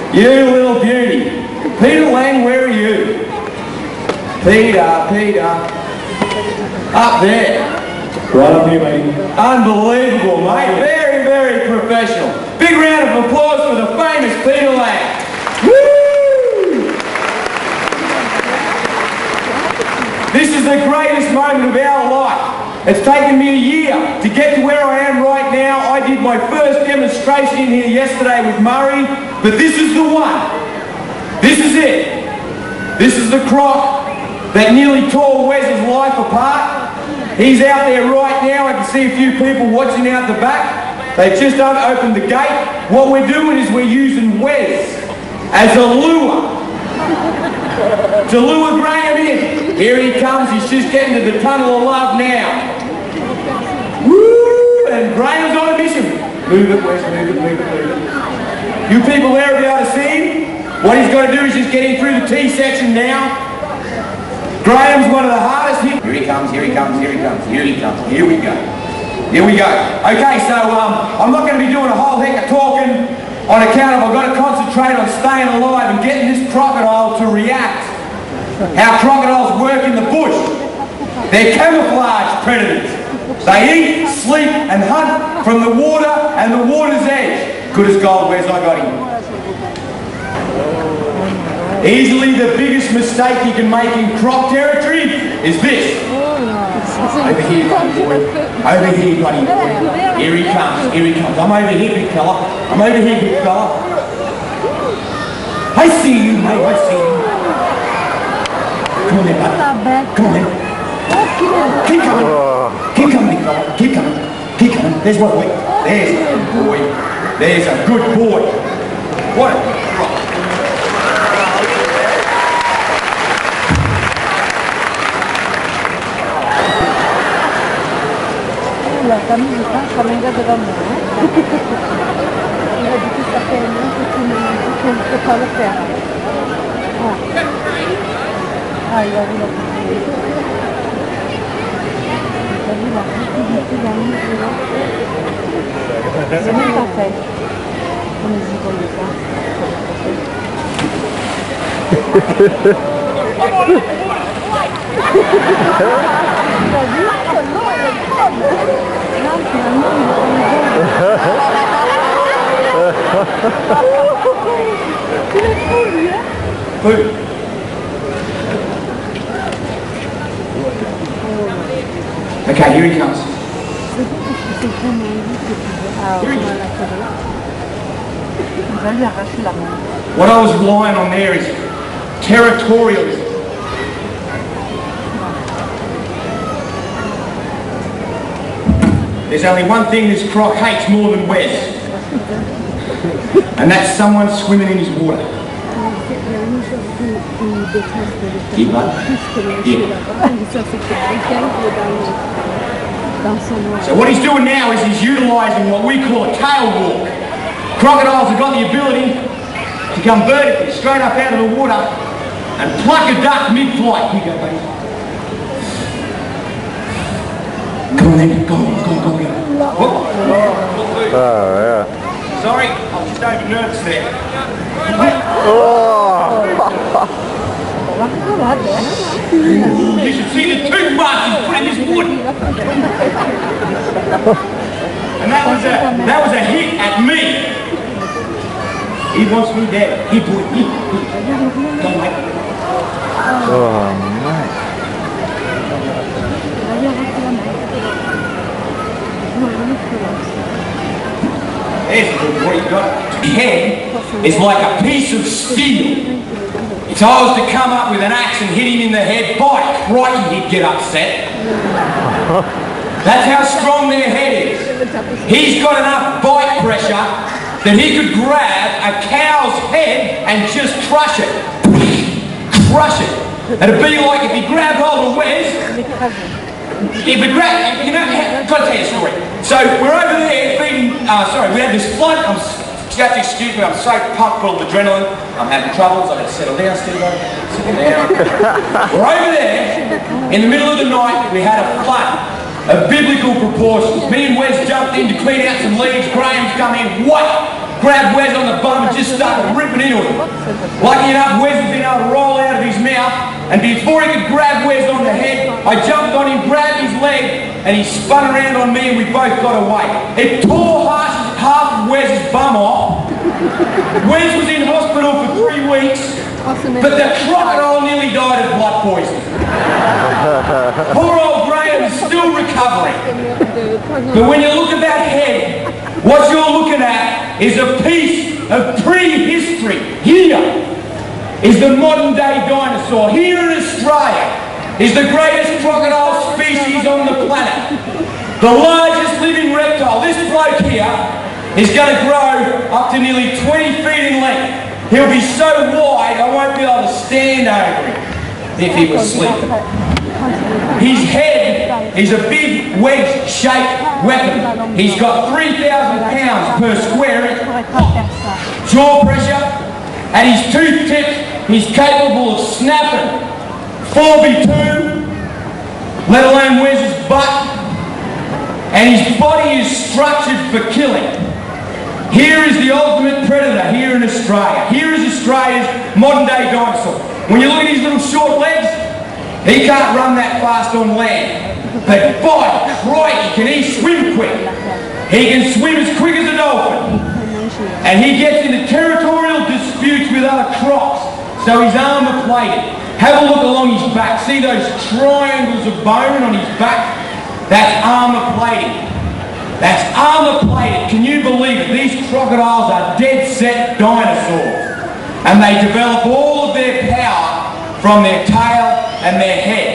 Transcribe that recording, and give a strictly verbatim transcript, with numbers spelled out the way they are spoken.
You little beauty. Peter Lang, where are you? Peter, Peter. Up there. Right up here, mate. Unbelievable, mate. Very, very professional. Big round of applause for the famous Peter Lang. Woo! This is the greatest moment of our life. It's taken me a year to get to where I am right now. I did my first demonstration in here yesterday with Murray, but this is the one. This is it. This is the Croc that nearly tore Wes's life apart. He's out there right now. I can see a few people watching out the back. They've just opened the gate. What we're doing is we're using Wes as a lure to lure Graham in. Here he comes. He's just getting to the tunnel of love now. Woo! And Graham's on a mission. Move it, Wes, move it, move it, move it. You people there will be able to see him. What he's got to do is just get in through the T section now. Graham's one of the hardest hit. Here he comes, here he comes, here he comes, here he comes. Here we go. Here we go. Okay, so um, I'm not going to be doing a whole heck of talking on account of I've got to concentrate on staying alive and getting this crocodile to react. How crocodiles work in the bush. They're camouflage predators. They eat, sleep and hunt from the water and the water's edge. Good as gold, where's I got him? Easily the biggest mistake you can make in Croc territory is this. Over here, buddy boy. Over here, buddy boy. Here he comes, here he comes. I'm over here, big fella. I'm over here, big fella. I see you, mate, I see you. Come on then, bud. Come on then. Keep coming. Keep coming, big fella. Keep coming. Keep coming. There's one boy. There's a good boy. There's a good boy. What a Croc. La famille du pain sera méga de l'amour. Il a dit que ça fait un an que tu ne peux pas le faire. Ah, ah il a vu la possibilité. Il a vu la possibilité d'un livre. C'est même pas fait. On les y voyait pas. Il a vu que l'eau est bonne. Là, finalement, il est fou, lui, hein? Oui. Okay, here he comes. What I was relying on there is territorialism. There's only one thing this Croc hates more than Wes, and that's someone swimming in his water. Here, bud. Here. So what he's doing now is he's utilising what we call a tail walk. Crocodiles have got the ability to come vertically, straight up out of the water, and pluck a duck mid-flight. Here you go, buddy. Come on then, go on, go on, go on, go on. Oh, yeah. Sorry, I was just over nervous there. Oh. You should see the tooth marks he's put in this wood. And that was a, that was a hit at me. He wants me dead. He put me. Go on, mate. Oh, man. There's a good what he got. His head is like a piece of steel. If I was to come up with an axe and hit him in the head, by crikey, he'd get upset. That's how strong their head is. He's got enough bite pressure that he could grab a cow's head and just crush it. Crush it. It'd be like if he grabbed hold of Wes. If we grab, you know, I've got to tell you a story. So we're over there feeding, uh, sorry, we had this flood. I'm, you have to excuse me, I'm so pumped full of adrenaline. I'm having troubles, I've got to settle down, Steve. Settle down. We're over there, in the middle of the night, we had a flood of biblical proportions. Me and Wes jumped in to clean out some leaves. Graham's come in, what? grabbed Wes on the bum and just started ripping into him. Lucky enough, Wes had been able to roll out of his mouth, and before he could grab Wes on the head, I jumped on him, grabbed his leg, and he spun around on me, and we both got away. It tore half, half of Wes's bum off. Wes was in hospital for three weeks, but the crocodile nearly died of blood poisoning. Poor old Graham is still recovering. But when you look at that head, what you're looking at is a piece of prehistory. Here is the modern day dinosaur. Here in Australia is the greatest crocodile species on the planet. The largest living reptile. This bloke here is going to grow up to nearly twenty feet in length. He'll be so wide I won't be able to stand over him if he was sleeping. His head is a big wedge-shaped weapon. He's got three thousand pounds per square inch. Jaw pressure, and his tooth tips, he's capable of snapping four by two, let alone Wes's butt, and his body is structured for killing. Here is the ultimate predator here in Australia. Here is Australia's modern day dinosaur. When you look at his little short legs, he can't run that fast on land. But by crikey, can he swim quick. He can swim as quick as a dolphin. And he gets into territorial disputes with other crocs, so he's armour plated. Have a look along his back. See those triangles of bone on his back? That's armour plating. That's armour plated. Can you believe it? These crocodiles are dead set dinosaurs. And they develop all of their power from their tail and their head.